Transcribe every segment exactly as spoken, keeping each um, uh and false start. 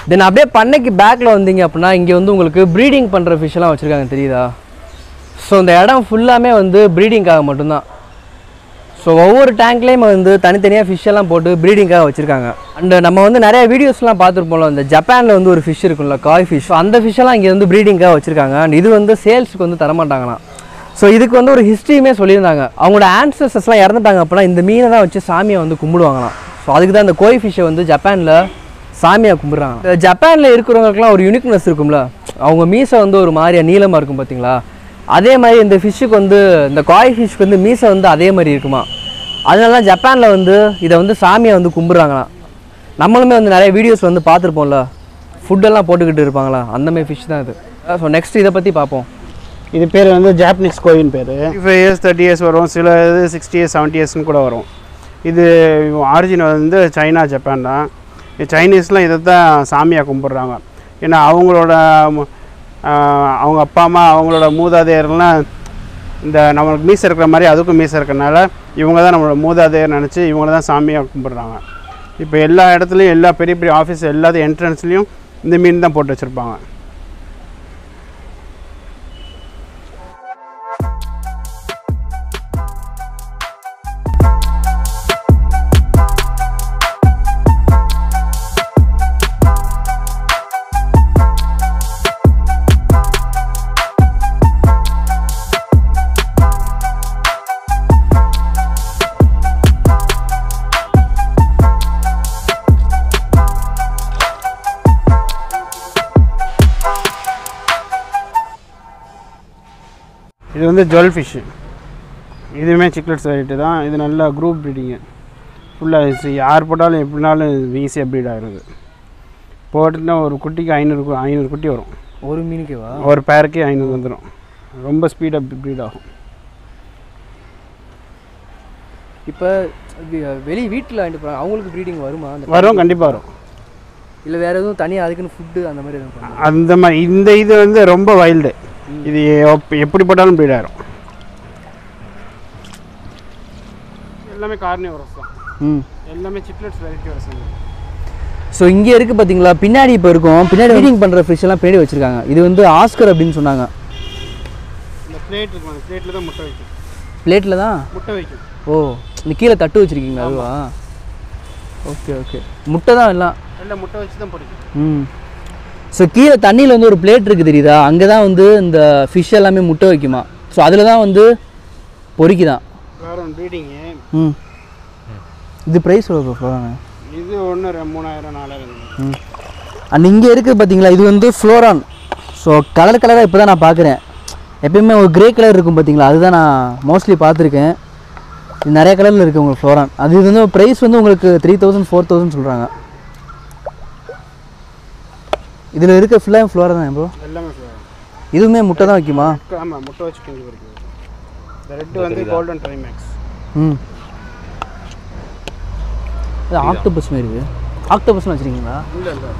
தென் அப்படியே பண்ணைக்கு பேக்கில் வந்தீங்க அப்படின்னா இங்கே வந்து உங்களுக்கு ப்ரீடிங் பண்ணுற ஃபிஷ்ஷெல்லாம் வச்சுருக்காங்க தெரியுதா? ஸோ இந்த இடம் ஃபுல்லாமே வந்து ப்ரீடிங்காக மட்டும்தான். ஸோ ஒவ்வொரு டேங்க்லேயும் வந்து தனித்தனியாக ஃபிஷ்ஷெல்லாம் போட்டு ப்ரீடிங்காக வச்சுருக்காங்க. அண்டு நம்ம வந்து நிறைய வீடியோஸ்லாம் பார்த்துருப்போம்ல, இந்த ஜப்பானில் வந்து ஒரு ஃபிஷ் இருக்கும்ல, காய் ஃபிஷ், அந்த ஃபிஷ்ஷெல்லாம் இங்கே வந்து ப்ரீடிங்காக வச்சுருக்காங்க. அண்ட் இது வந்து சேல்ஸுக்கு வந்து தரமாட்டாங்களாம். ஸோ இதுக்கு வந்து ஒரு ஹிஸ்ட்ரியுமே சொல்லியிருந்தாங்க. அவங்களோட ஆன்சஸ்டர்ஸ்லாம் இறந்துட்டாங்க அப்படின்னா இந்த மீனை தான் வச்சு சாமியை வந்து கும்பிடுவாங்களாம். ஸோ அதுக்கு தான் இந்த கோய் ஃபிஷ்ஷை வந்து ஜப்பானில் சாமியாக கும்பிட்றாங்க. ஜப்பானில் இருக்கிறவங்களுக்குலாம் ஒரு யூனிக்னஸ் இருக்கும்ல, அவங்க மீசை வந்து ஒரு மாதிரியா நீளமாக இருக்கும் பார்த்தீங்களா, அதே மாதிரி இந்த ஃபிஷ்ஷுக்கு வந்து இந்த காய் ஃபிஷ்க்கு வந்து மீசை வந்து அதே மாதிரி இருக்குமா. அதனால தான் ஜப்பானில் வந்து இதை வந்து சாமியை வந்து கும்பிட்றாங்களாம். நம்மளுமே வந்து நிறைய வீடியோஸ் வந்து பார்த்துருப்போம்ல, ஃபுட்டெல்லாம் போட்டுக்கிட்டு இருப்பாங்களா, அந்தமாதிரி ஃபிஷ் தான் இது. ஸோ நெக்ஸ்ட் இதை பற்றி பார்ப்போம். இது பேர் வந்து ஜாப்பனீஸ் கோயின் பேர். ஃபைவ் இயர்ஸ் தேர்ட்டி இயர்ஸ் வரும், சில இது சிக்ஸ்டி இயர்ஸ் செவன்ட்டி இயர்ஸ்னு கூட வரும். இது ஆரிஜின் வந்து சைனா ஜப்பான் தான். சைனீஸ்லாம் இதை தான் சாமியாக கும்பிட்றாங்க. ஏன்னா அவங்களோட அவங்க அப்பா அம்மா அவங்களோட மூதாதையர்லாம் இந்த நம்மளுக்கு மீசை இருக்கிற மாதிரி அதுக்கும் மீசை இருக்கிறனால இவங்க தான் நம்மளோட மூதாதையர் நினச்சி இவங்கள தான் சாமியாக கும்பிட்றாங்க. இப்போ எல்லா இடத்துலையும் எல்லா பெரிய பெரிய ஆஃபீஸ் எல்லாத்தையும் என்ட்ரன்ஸ்லேயும் இந்த மீன் தான் போட்டு வச்சுருப்பாங்க. இது வந்து ஜுவல் ஃபிஷ்ஷு. இதுவுமே சிக்லெட்ஸ் வெரைட்டி தான். இது நல்லா குரூப் ப்ரீடிங்கு. ஃபுல்லாக யார் போட்டாலும் எப்படினாலும் ஈஸியாக ப்ரீட் ஆகிருது. போட்டுன்னா ஒரு குட்டிக்கு ஐநூறு ஐநூறு குட்டி வரும். ஒரு மீனுக்கேவா? ஒரு பேருக்கே ஐநூறு வந்துடும். ரொம்ப ஸ்பீடாக ப்ரீட் ஆகும். இப்போ வெளியே வீட்டில் வாங்கிட்டு போகிறாங்க, அவங்களுக்கு ப்ரீடிங் வருமா? வரும், கண்டிப்பாக வரும். இல்லை வேறு எதுவும் தனியாக அதுக்குன்னு ஃபுட்டு அந்த மாதிரி எதுவும்? அந்த மாதிரி இந்த இது வந்து ரொம்ப வைல்டு. இது எப்படி போட்டாலும் ப்ரீட் ஆகிரும். எல்லாமே கார்னிவரஸ் தான். ம் எல்லாமே சிக்லெட்ஸ் வெரைட்டி வரசங்க. ஸோ இங்கே இருக்குது பார்த்தீங்களா, பின்னாடி இப்போ இருக்கும், பின்னாடி ப்ரீடிங் பண்ணுற ஃபிஷ் எல்லாம் பின்னாடி வச்சுருக்காங்க. இது வந்து ஆஸ்கர் அப்படின்னு சொன்னாங்க. இந்த பிளேட் இருக்கும், அந்த பிளேட்டில் தான் முட்டை வைக்கும். பிளேட்டில் தான் முட்டை வைக்கும். ஓ, இந்த கீழே தட்டு வச்சுருக்கீங்களா அதுவா? ஓகே ஓகே, முட்டை தான் எல்லாம் எல்லாம் முட்டை வச்சு தான் பிடிக்கும். ம் ஸோ கீழே தண்ணியில் வந்து ஒரு பிளேட் இருக்குது தெரியுதா, அங்கே தான் வந்து இந்த ஃபிஷ் எல்லாமே முட்டை வைக்குமா. ஸோ அதில் தான் வந்து பொறிக்குதான். வேறு ப்ரீடிங்கு. ம் இது ப்ரைஸ் எவ்வளோ ஃப்ளோரான்? இது ஒன்று மூணாயிரம் நாலாயிரம். ம் அண்ட் இங்கே இருக்குது பார்த்தீங்களா, இது வந்து ஃப்ளோரான். ஸோ கலர் கலராக இப்போ தான் நான் பார்க்குறேன். எப்பயுமே ஒரு கிரே கலர் இருக்கும் பார்த்தீங்களா, அதுதான் நான் மோஸ்ட்லி பார்த்துருக்கேன். இது நிறைய கலரில் இருக்குது உங்களுக்கு ஃப்ளோரான். அது இது வந்து ப்ரைஸ் வந்து உங்களுக்கு த்ரீ தௌசண்ட் ஃபோர் தௌசண்ட் சொல்கிறாங்க. இதில் இருக்க ஃபுல்லாக ஃப்ளோரா தான் ப்ரோ? எல்லாமே ஃப்ளோரா. இதுவுமே முட்டை தான் வைக்குமா? ஆமாம், முட்டை வச்சு கிண்டி வரைக்கும். இந்த ரெட்டு வந்து கோல்டன் ட்ரைமேக்ஸ். ம் இது ஆக்டோபஸ் மாதிரி இருக்குது. ஆக்டோபஸ்லாம் வச்சுருக்கீங்களா? இல்லை இல்லை.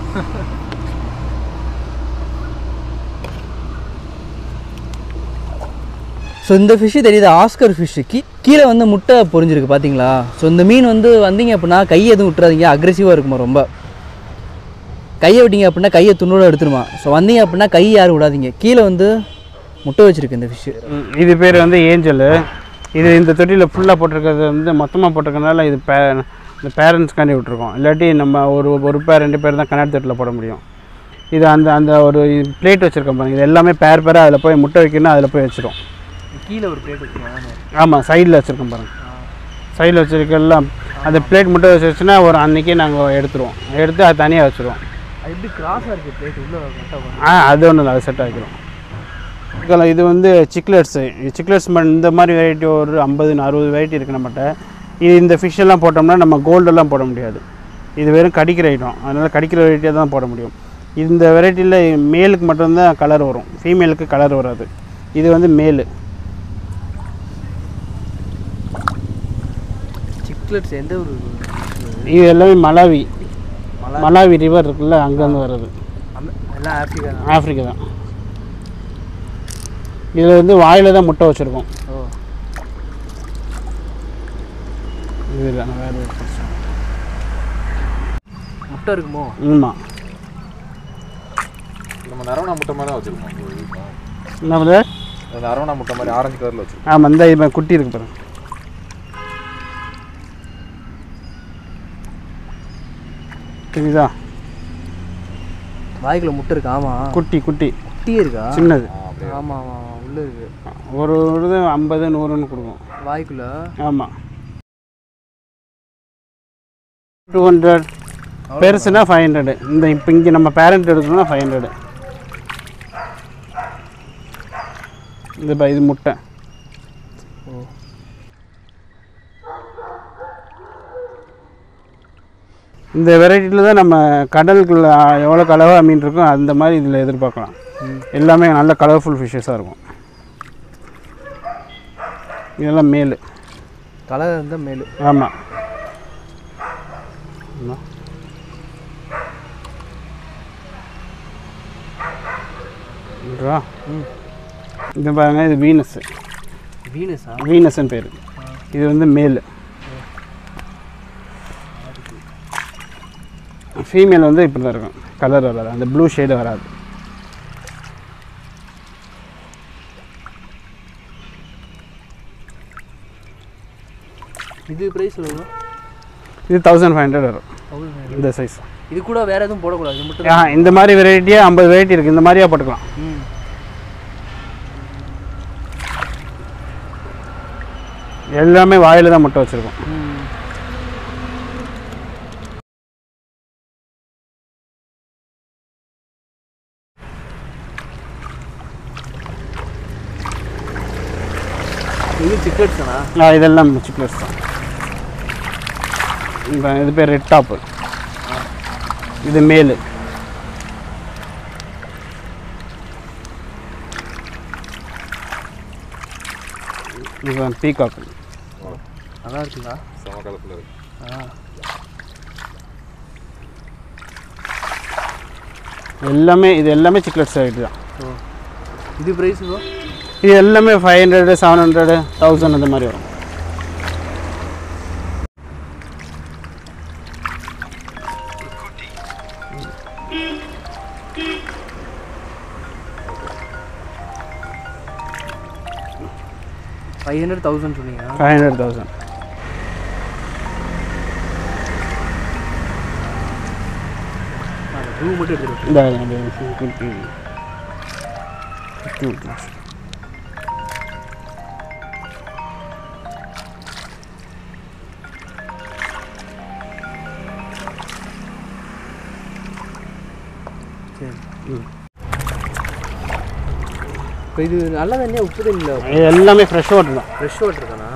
ஸோ இந்த ஃபிஷ்ஷு தெரியுது, ஆஸ்கர் ஃபிஷ்ஷு. கீ கீழே வந்து முட்டை பொரிஞ்சிருக்கு பார்த்தீங்களா. ஸோ இந்த மீன் வந்து வந்தீங்க அப்படின்னா கையை எதுவும் விட்டுறாதீங்க, அக்ரெசிவாக இருக்குமா ரொம்ப. கையை விட்டீங்க அப்படின்னா கையை துண்ணோட எடுத்துருமா. ஸோ வந்தீங்க அப்படின்னா கை யாரும் விடாதீங்க. கீழே வந்து முட்டை வச்சுருக்கு இந்த ஃபிஷ்ஷு. இது பேர் வந்து ஏஞ்சலு. இது இந்த தொட்டியில் ஃபுல்லாக போட்டிருக்கிறது வந்து மொத்தமாக போட்டிருக்கனால இது பே இந்த பேரண்ட்ஸ்க்காண்டி விட்டுருக்கோம். இல்லாட்டி நம்ம ஒரு ஒரு பேர் ரெண்டு பேர் தான் கண்ணாடி தொட்டில் போட முடியும். இது அந்த அந்த ஒரு பிளேட் வச்சுருக்கோம் பாருங்கள், இது எல்லாமே பேர் பேராக அதில் போய் முட்டை வைக்கணும்னா அதில் போய் வச்சிடும். கீழே ஒரு பிளேட் வச்சுருக்கோம். ஆமாம், சைடில் வச்சுருக்கோம் பாருங்கள். சைடில் வச்சுருக்கலாம். அந்த பிளேட் முட்டை வச்சுருச்சுன்னா ஒரு அன்றைக்கே நாங்கள் எடுத்துருவோம். எடுத்து அது தனியாக வச்சுருவோம். அது எப்படி கிராஸாக இருக்குது பிளேட் உள்ள? ஆ அது ஒன்று இல்லை, அது செட் ஆகிக்கிறோம். இது வந்து சிக்லெட்ஸு. சிக்லெட்ஸ் இந்த மாதிரி வெரைட்டி ஒரு ஐம்பது அறுபது வெரைட்டி இருக்குது நம்மகிட்ட. இது இந்த ஃபிஷ் எல்லாம் போட்டோம்னா நம்ம கோல்டெல்லாம் போட முடியாது. இது வெறும் கடிக்கிற ஐட்டம், அதனால் கடிக்கிற வெரைட்டியாக தான் போட முடியும். இந்த வெரைட்டியில் மேலுக்கு மட்டும்தான் கலர் வரும், ஃபீமேலுக்கு கலர் வராது. இது வந்து மேலு. சிக்லெட்ஸ் எந்த ஒரு? இது எல்லாமே மலாவி. மலாவி ரிவர் இருக்குல்ல, அங்கேருந்து வர்றது. எல்லாம் ஆஃப்ரிக்கா தான். ஆஃப்ரிக்கா தான். இதில் வந்து வாயில் தான் முட்டை வச்சுருக்கோம். ஓ, இது இல்லை வேறு முட்டை இருக்குமோ? ஆமாம். நம்ம நரவணா முட்டை மாதிரி தான் வச்சுருக்கோம். என்ன பண்ணுது? அந்த அரவணா முட்டை மாதிரி ஆரஞ்சு கலரில் வச்சுருக்கோம். ஆமாம், இந்த இது குட்டி இருக்கு பாருங்க. தெரியுதா? வாய்க்குள்ள முட்டை இருக்கு. ஆமாம், குட்டி குட்டி குட்டி இருக்கா? சின்னது. ஆமாம் ஆமாம், உள்ளே இருக்கு. ஒரு இது ஐம்பது நூறுன்னு கொடுக்கும் வாய்க்குள்ள. ஆமாம், டூ ஹண்ட்ரட். பெருசுனா ஃபைவ் ஹண்ட்ரடு. இந்த இப்போ இங்கே நம்ம பேரண்ட் எடுக்கணும்னா ஃபைவ் ஹண்ட்ரடு. இந்த ப இது முட்டை. ஓ, இந்த வெரைட்டியில் தான் நம்ம கடலுக்குள்ள எவ்வளோ கலவாக மீன் இருக்கோ அந்த மாதிரி இதில் எதிர்பார்க்கலாம். எல்லாமே நல்ல கலர்ஃபுல் ஃபிஷ்ஷஸாக இருக்கும். இதெல்லாம் மேலு. கலர் இருந்தால் மேலு. ஆமாம். ம், இது பாருங்க, இது வீனஸ். வீனஸா? வீனஸ்ன்னு பேர். இது வந்து மேலு. ஃபீமேல் வந்து இப்படி தான் இருக்கும். கலர் வராது, அந்த ப்ளூ ஷேடு வராது. இது ப்ரைஸ் எவ்வளோ? இது தௌசண்ட் ஃபைவ் ஹண்ட்ரட் வரும் இந்த சைஸ். இது கூட வேறு எதுவும் போடக்கூடாது, இது மட்டும்? ஆ, இந்த மாதிரி வெரைட்டியாக ஐம்பது வெரைட்டி இருக்குது. இந்த மாதிரியாக போட்டுக்கலாம். ம், எல்லாமே வாயில் தான் முட்டை வச்சுருக்கோம். ம். இது சிக்கெட்ஸ் தானா? ஆ, இதெல்லாம் சிக்லெட்ஸ் தான். இப்போ இது பேர் ரெட் டாப்பு. இது மேலு. இது பீகாக்கு. நல்லா இருக்குங்களா? செம கலப்பில் இருக்கு. ஆ, எல்லாமே இது எல்லாமே சிக்லெட்ஸ் வெரைட்டி தான். ஓ, இது ப்ரைஸ் ப்ரோ? இது எல்லாமே five hundred seven hundred thousand அந்த மாதிரி வரும். ஃபைவ் ஹண்ட்ரட் தௌசண்ட் சொன்னீங்க? Five hundred thousand. ப்ளூ மட்டும் எடுத்துருக்கோம். இந்த குட்டி சரி. இப்போ இது நல்ல தண்ணியாக உப்பு தண்ணியில்? இது எல்லாமே ஃப்ரெஷ் வாட்டர் தான். ஃப்ரெஷ் வாட்டர் தானா?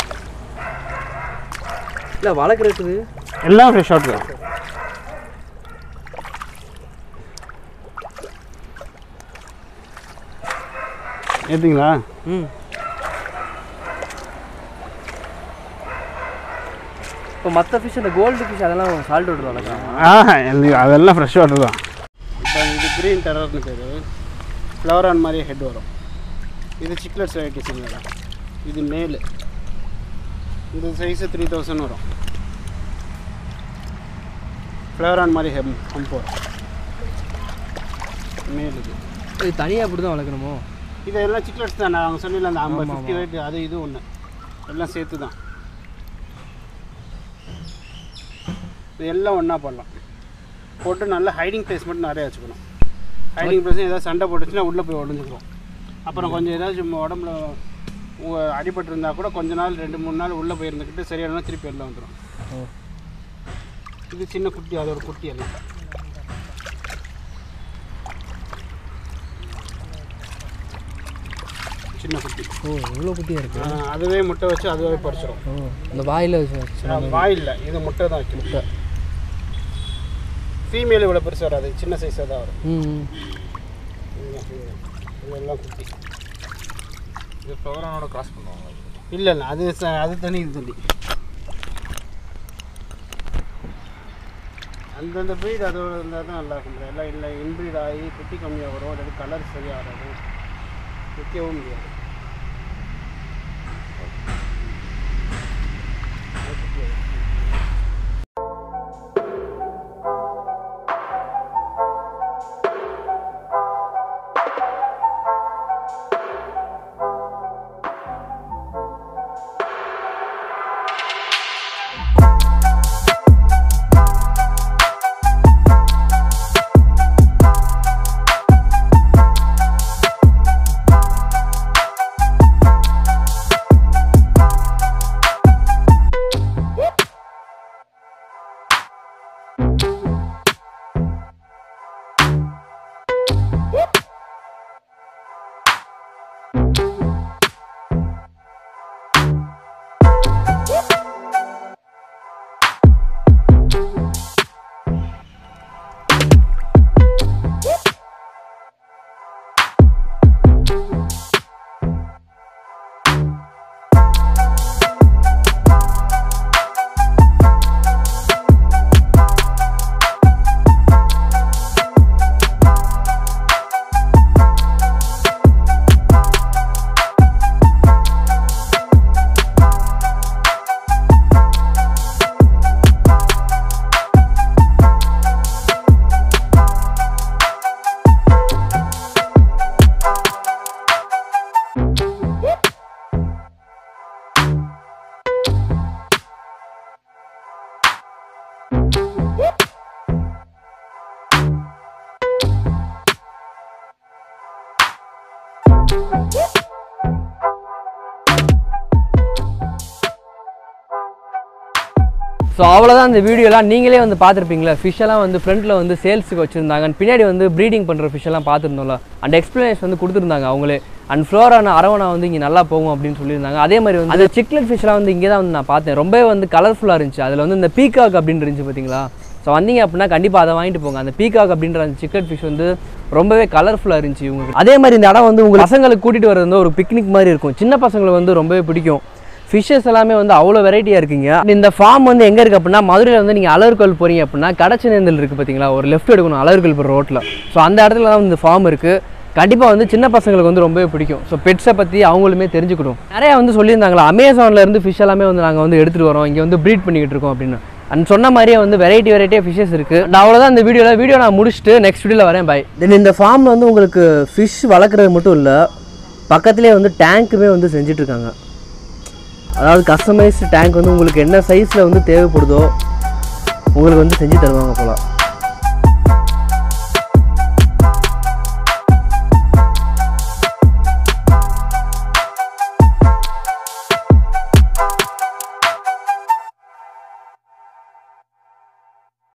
இல்லை வளர்க்குறது எல்லாம் ஃப்ரெஷ் வாட்டர் தான். ஏற்றுங்களா? ம். இப்போ மற்ற ஃபிஷ், அந்த கோல்டு ஃபிஷ் அதெல்லாம் சால்ட் வாட்டர் வளர்க்குறாங்க? ஆ, அதெல்லாம் ஃப்ரெஷ் வாட்டர் தான். இப்போ இது க்ரீன் டெரர்னு பேர். ஃப்ளவரான் மாதிரி ஹெட் வரும். இது சிக்லெட்ஸ் வெரைட்டிஸ் இல்லையா? இது மேலு. இந்த சைஸு த்ரீ தௌசண்ட் வரும். ஃப்ளவரான் மாதிரி ஹெம் ஹம்ப் வரும். மேல் இது. இது தனியாக அப்படி தான் வளர்க்கணுமோ? இது எல்லாம் சிக்லெட்ஸ் தான். நான் அவங்க சொன்னல அந்த ஐம்பது ஃபிஃப்டி வெரைட்டி, அது இது ஒன்று எல்லாம் சேர்த்து தான். இது எல்லாம் ஒன்றா போடலாம். போட்டு நல்லா ஹைடிங் பிளேஸ் மட்டும் நிறையா வச்சுக்கணும். ஹைடிங் பிளேஸ் ஏதாவது சண்டை போட்டுச்சுன்னா உள்ளே போய் உடஞ்சிக்கிறோம். அப்புறம் கொஞ்சம் ஏதாச்சும் உடம்புல அடிபட்டு இருந்தால் கூட கொஞ்ச நாள் ரெண்டு மூணு நாள் உள்ளே போயிருந்துக்கிட்டு சரியான திருப்பி வெளில வந்துடும். இது சின்ன குட்டி, அது ஒரு குட்டி எல்லாம். சின்ன குட்டி. ஓ, எவ்வளோ குட்டியாக இருக்குது. அதுவே முட்டை வச்சு அதுவே பறிச்சிடும். ஓ, இந்த வாயில் வாயில் இது முட்டை தான் வைக்கும். முட்டை ஃபீமேல் இவ்வளோ பெருசு வராது, சின்ன சைஸாக தான் வரும். ம். இதெல்லாம் குட்டி. இது ஃப்ளவரானோட கிராஸ் பண்ணுவாங்க? இல்லை இல்லை, அது அது தனி, இது தனி. அந்தந்த ப்ரீட் அதோட இருந்தால் தான் நல்லா இருக்கும். எல்லாம் இல்லை இன்ப்ரீட் ஆகி குட்டி கம்மியாக வரும், அல்லது கலர் சரியாக வராது, விற்கவும் முடியாது. ஸோ அவ்வளோதான் இந்த வீடியோலாம் நீங்களே வந்து பார்த்துருப்பீங்களா, ஃபிஷ்ஷெல்லாம் வந்து ஃப்ரண்ட்டில் வந்து சேல்ஸுக்கு வச்சுருந்தாங்க, பின்னாடி வந்து ப்ரீடிங் பண்ணுற ஃபிஷ்ஷெல்லாம் பார்த்துருந்தோம்ல, அண்ட் எக்ஸ்ப்ளனேஷன் வந்து கொடுத்துருந்தாங்க அவங்களே. அண்ட் ஃப்ளோரான அரவணா வந்து இங்கே நல்லா போகும் அப்படின்னு சொல்லியிருந்தாங்க. அதே மாதிரி வந்து அந்த சிக்லெட் ஃபிஷ்ஷெலாம் வந்து இங்கே தான் வந்து நான் பார்த்தேன், ரொம்பவே வந்து கலர்ஃபுல்லாக இருந்துச்சு. அதில் வந்து இந்த பீகாக் அப்படின்னு இருந்துச்சு பார்த்தீங்களா. ஸோ வந்தீங்க அப்படின்னா கண்டிப்பாக அதை வாங்கிட்டு போங்க. அந்த பீகாக் அப்படின்ற அந்த சிக்லெட் ஃபிஷ் வந்து ரொம்பவே கலர்ஃபுல்லாக இருந்துச்சு இவங்களுக்கு. அதே மாதிரி இந்த இடம் வந்து உங்கள் பசங்களுக்கு கூட்டிகிட்டு வரது வந்து ஒரு பிக்னிக் மாதிரி இருக்கும். சின்ன பசங்களுக்கு வந்து ரொம்பவே பிடிக்கும். ஃபிஷ்ஷஸ் எல்லாமே வந்து அவ்வளோ வெரைட்டியாக இருக்குங்க. இந்த ஃபார்ம் வந்து எங்கே இருக்குது அப்படின்னா, மதுரையில் வந்து நீங்கள் அலர்கோல் போகிறீங்க அப்படின்னா கடச்சனேந்தல் இருக்குது பார்த்தீங்களா, ஒரு லெஃப்ட் எடுக்கணும் அலர்கோல் போகிற ரோட்டில். ஸோ அந்த இடத்துல தான் இந்த ஃபார்ம் இருக்குது. கண்டிப்பாக வந்து சின்ன பசங்களுக்கு வந்து ரொம்பவே பிடிக்கும். ஸோ பெட்ஸை பற்றி அவங்களுமே தெரிஞ்சுக்கணும். நிறையா வந்து சொல்லியிருந்தாங்களா, அமேசான்லேருந்து ஃபிஷ் எல்லாமே வந்து நாங்கள் வந்து எடுத்துகிட்டு வரோம், இங்கே வந்து ப்ரீட் பண்ணிக்கிட்டு இருக்கோம் அப்படின்னு. அண்ட் சொன்ன மாதிரியே வந்து வெரைட்டி வெரைட்டியாக ஃபிஷ்ஷஸ் இருக்குது. நான் அவ்வளோதான் இந்த வீடியோவில் வீடியோ நான் முடிச்சுட்டு நெக்ஸ்ட் வீடியோவில் வரேன். பை. தென் இந்த ஃபார்மில் வந்து உங்களுக்கு ஃபிஷ் வளர்க்குறது மட்டும் இல்லை, பக்கத்துலேயே வந்து டேங்க்குமே வந்து செஞ்சிட்ருக்காங்க. அதாவது கஸ்டமைஸ்டு டேங்க் வந்து உங்களுக்கு என்ன சைஸில் வந்து தேவைப்படுதோ உங்களுக்கு வந்து செஞ்சு தருவாங்க போல.